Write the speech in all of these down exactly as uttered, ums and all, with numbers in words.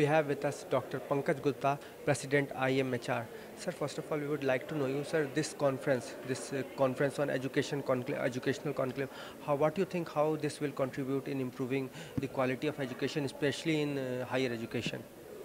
we have with us Doctor Pankaj Gupta, President I I M H R. Sir, first of all, we would like to know you, sir, this conference, this uh, conference on education conclave, educational conclave, how, what do you think, how this will contribute in improving the quality of education, especially in uh, higher education?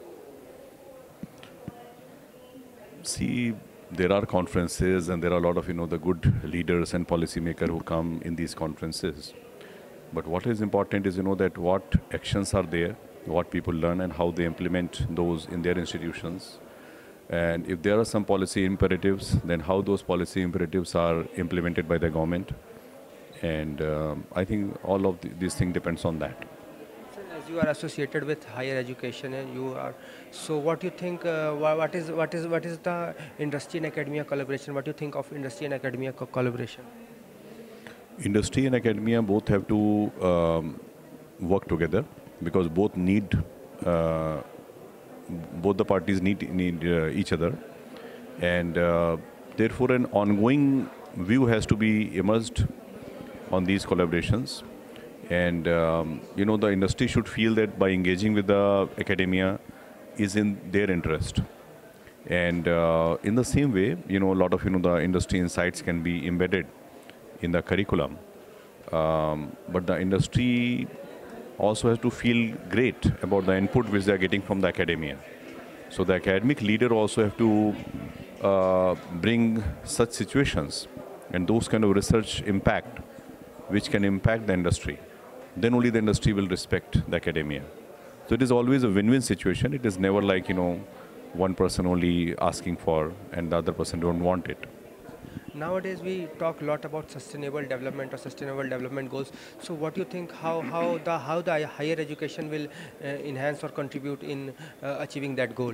See, there are conferences and there are a lot of, you know, the good leaders and policymakers who come in these conferences. But what is important is, you know, that what actions are there, what people learn and how they implement those in their institutions. And if there are some policy imperatives, then how those policy imperatives are implemented by the government. And um, I think all of the, these things depends on that. Sir, as you are associated with higher education and you are, so what do you think, uh, what is what is what is the industry and academia collaboration? What do you think of industry and academia co collaboration? Industry and academia both have to um, work together because both need, uh, both the parties need, need uh, each other. And uh, therefore an ongoing view has to be emerged on these collaborations. And um, you know, the industry should feel that by engaging with the academia is in their interest. And uh, in the same way, you know, a lot of, you know, the industry insights can be embedded in the curriculum. Um, but the industry also has to feel great about the input which they are getting from the academia. So the academic leader also have to uh, bring such situations and those kind of research impact which can impact the industry. Then only the industry will respect the academia. So it is always a win-win situation. It is never like, you know, one person only asking for and the other person don't want it. Nowadays, we talk a lot about sustainable development or sustainable development goals. So, what do you think? How how the how the higher education will uh, enhance or contribute in uh, achieving that goal?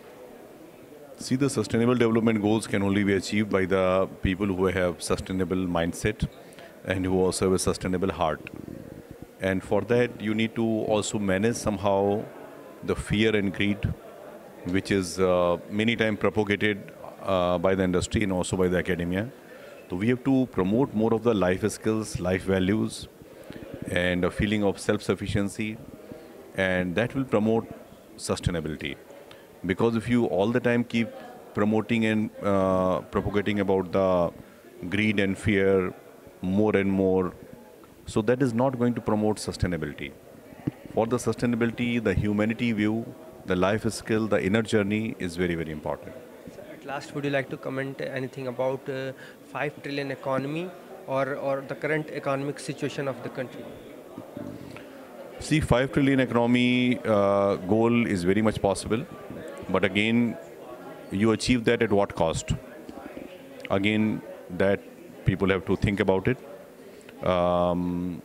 See, the sustainable development goals can only be achieved by the people who have sustainable mindset and who also have a sustainable heart. And for that, you need to also manage somehow the fear and greed, which is uh, many times propagated Uh, by the industry and also by the academia. So we have to promote more of the life skills, life values, and a feeling of self-sufficiency, and that will promote sustainability. Because if you all the time keep promoting and uh, propagating about the greed and fear more and more, so that is not going to promote sustainability. For the sustainability, the humanity view, the life skill, the inner journey is very, very important. Last, would you like to comment anything about uh, five trillion economy or, or the current economic situation of the country? See, five trillion economy uh, goal is very much possible. But again, you achieve that at what cost? Again, that people have to think about it. Um,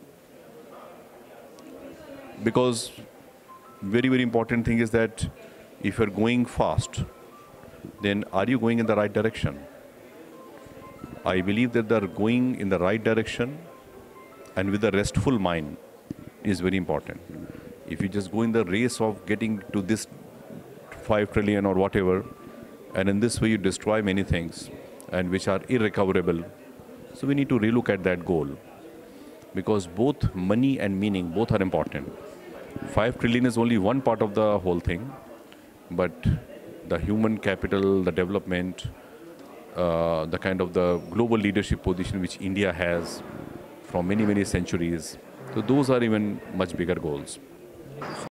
because very, very important thing is that if you're going fast, then are you going in the right direction? I believe that they're going in the right direction and with a restful mind is very important. If you just go in the race of getting to this five trillion or whatever, and in this way you destroy many things and which are irrecoverable, so we need to relook at that goal. Because both money and meaning, both are important. five trillion is only one part of the whole thing, but the human capital, the development, uh, the kind of the global leadership position which India has from many, many centuries. So those are even much bigger goals.